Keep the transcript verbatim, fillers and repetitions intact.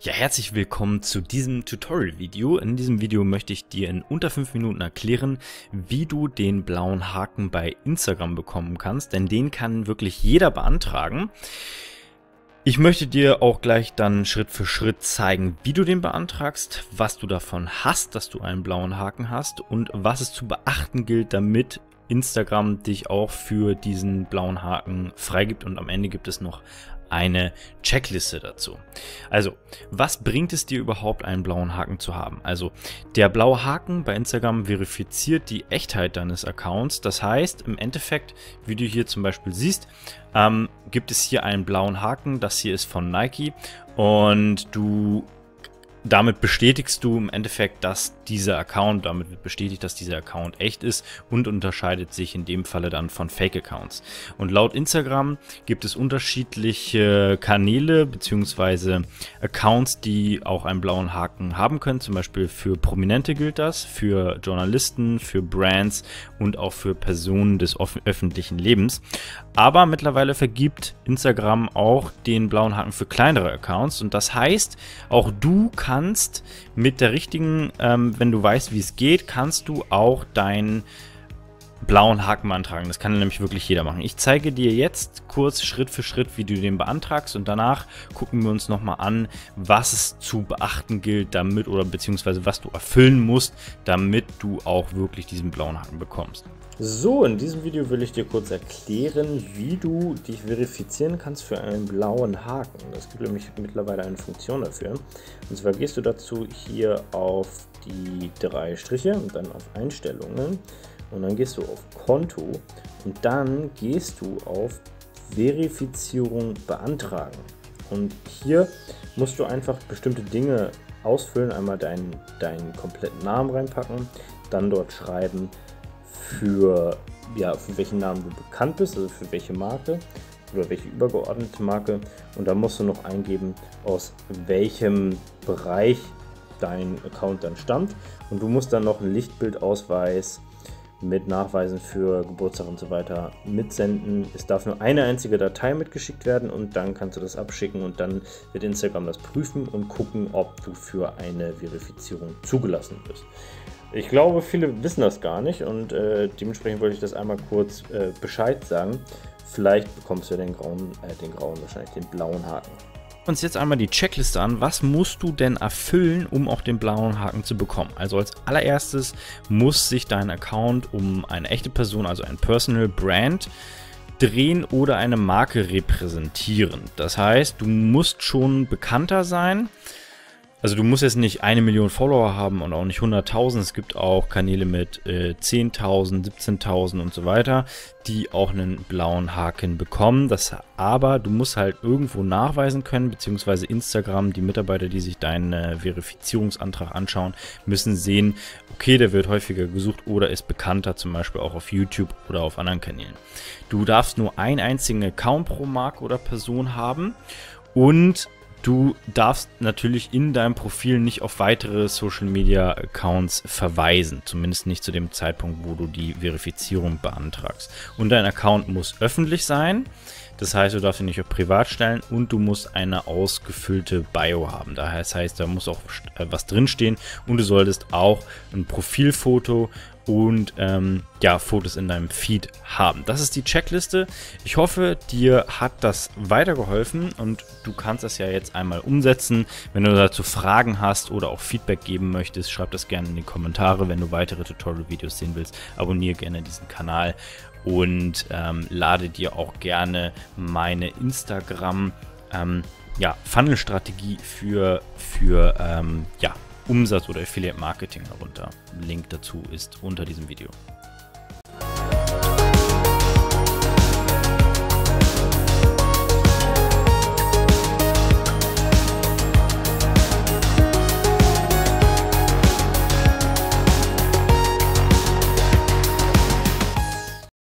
Ja, herzlich willkommen zu diesem Tutorial-Video. In diesem Video möchte ich dir in unter fünf Minuten erklären, wie du den blauen Haken bei Instagram bekommen kannst, denn den kann wirklich jeder beantragen. Ich möchte dir auch gleich dann Schritt für Schritt zeigen, wie du den beantragst, was du davon hast, dass du einen blauen Haken hast und was es zu beachten gilt, damit Instagram dich auch für diesen blauen Haken freigibt, und am Ende gibt es noch eine Checkliste dazu. Also, was bringt es dir überhaupt, einen blauen Haken zu haben? Also, der blaue Haken bei Instagram verifiziert die Echtheit deines Accounts. Das heißt, im Endeffekt, wie du hier zum Beispiel siehst, ähm, gibt es hier einen blauen Haken. Das hier ist von Nike und du Damit bestätigst du im Endeffekt, dass dieser Account, damit wird bestätigt, dass dieser Account echt ist und unterscheidet sich in dem Falle dann von Fake-Accounts. Und laut Instagram gibt es unterschiedliche Kanäle bzw. Accounts, die auch einen blauen Haken haben können. Zum Beispiel für Prominente gilt das, für Journalisten, für Brands und auch für Personen des öffentlichen Lebens. Aber mittlerweile vergibt Instagram auch den blauen Haken für kleinere Accounts, und das heißt, auch du kannst kannst mit der richtigen, ähm, wenn du weißt, wie es geht, kannst du auch deinen blauen Haken beantragen. Das kann nämlich wirklich jeder machen. Ich zeige dir jetzt kurz Schritt für Schritt, wie du den beantragst, und danach gucken wir uns nochmal an, was es zu beachten gilt, damit oder beziehungsweise was du erfüllen musst, damit du auch wirklich diesen blauen Haken bekommst. So, in diesem Video will ich dir kurz erklären, wie du dich verifizieren kannst für einen blauen Haken. Es gibt nämlich mittlerweile eine Funktion dafür. Und zwar gehst du dazu hier auf die drei Striche und dann auf Einstellungen. Und dann gehst du auf Konto und dann gehst du auf Verifizierung beantragen. Und hier musst du einfach bestimmte Dinge ausfüllen. Einmal deinen, deinen kompletten Namen reinpacken, dann dort schreiben, für, ja, für welchen Namen du bekannt bist, also für welche Marke oder welche übergeordnete Marke. Und da musst du noch eingeben, aus welchem Bereich dein Account dann stammt. Und du musst dann noch einen Lichtbildausweis mit Nachweisen für Geburtstag und so weiter mitsenden. Es darf nur eine einzige Datei mitgeschickt werden und dann kannst du das abschicken, und dann wird Instagram das prüfen und gucken, ob du für eine Verifizierung zugelassen bist. Ich glaube, viele wissen das gar nicht, und äh, dementsprechend wollte ich das einmal kurz äh, Bescheid sagen. Vielleicht bekommst du den grauen, äh, den grauen, wahrscheinlich den blauen Haken. Uns jetzt einmal die Checkliste an. Was musst du denn erfüllen, um auch den blauen Haken zu bekommen? Also als allererstes muss sich dein Account um eine echte Person, also ein Personal Brand, drehen oder eine Marke repräsentieren. Das heißt, du musst schon bekannter sein. Also du musst jetzt nicht eine Million Follower haben und auch nicht hunderttausend. Es gibt auch Kanäle mit äh, zehntausend, siebzehntausend und so weiter, die auch einen blauen Haken bekommen. Das, aber du musst halt irgendwo nachweisen können, beziehungsweise Instagram, die Mitarbeiter, die sich deinen äh, Verifizierungsantrag anschauen, müssen sehen, okay, der wird häufiger gesucht oder ist bekannter, zum Beispiel auch auf YouTube oder auf anderen Kanälen. Du darfst nur einen einzigen Account pro Marke oder Person haben, und du darfst natürlich in deinem Profil nicht auf weitere Social Media Accounts verweisen, zumindest nicht zu dem Zeitpunkt, wo du die Verifizierung beantragst. Und dein Account muss öffentlich sein, das heißt, du darfst ihn nicht auf privat stellen, und du musst eine ausgefüllte Bio haben. Das heißt, da muss auch was drinstehen, und du solltest auch ein Profilfoto und ähm, ja, Fotos in deinem Feed haben. Das ist die Checkliste. Ich hoffe, dir hat das weitergeholfen, und du kannst das ja jetzt einmal umsetzen. Wenn du dazu Fragen hast oder auch Feedback geben möchtest, schreib das gerne in die Kommentare. Wenn du weitere Tutorial-Videos sehen willst, abonniere gerne diesen Kanal und ähm, lade dir auch gerne meine Instagram ähm, ja, Funnel-Strategie für, für ähm, ja, Umsatz oder Affiliate Marketing herunter. Link dazu ist unter diesem Video.